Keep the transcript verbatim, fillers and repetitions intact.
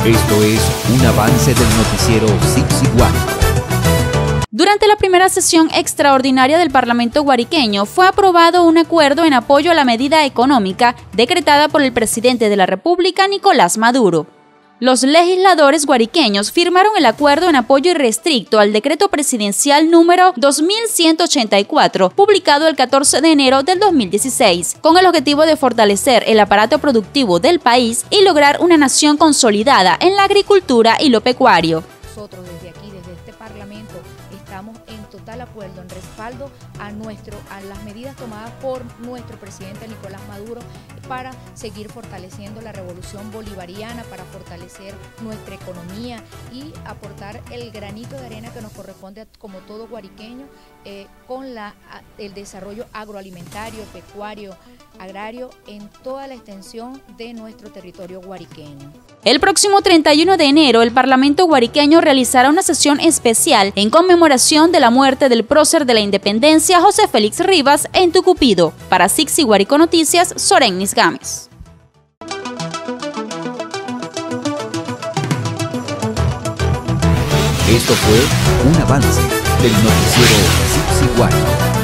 Esto es un avance del noticiero Sixiguano. Durante la primera sesión extraordinaria del Parlamento guariqueño fue aprobado un acuerdo en apoyo a la medida económica decretada por el presidente de la República, Nicolás Maduro. Los legisladores guariqueños firmaron el acuerdo en apoyo irrestricto al decreto presidencial número dos mil ciento ochenta y cuatro, publicado el catorce de enero del dos mil dieciséis, con el objetivo de fortalecer el aparato productivo del país y lograr una nación consolidada en la agricultura y lo pecuario. Nosotros desde aquí, desde este Parlamento, estamos en total acuerdo, en respaldo a, nuestro, a las medidas tomadas por nuestro presidente Nicolás Maduro para seguir fortaleciendo la revolución bolivariana, para fortalecer nuestra economía y aportar el granito de arena que nos corresponde como todo guariqueño eh, con la, el desarrollo agroalimentario, pecuario, agrario en toda la extensión de nuestro territorio guariqueño. El próximo treinta y uno de enero, el Parlamento guariqueño realizará una sesión especial en conmemoración de la muerte del prócer de la independencia, José Félix Rivas, en Tucupido. Para Sixiguarico Noticias, Sorennis Gámez. Esto fue un avance del noticiero Sixiguano.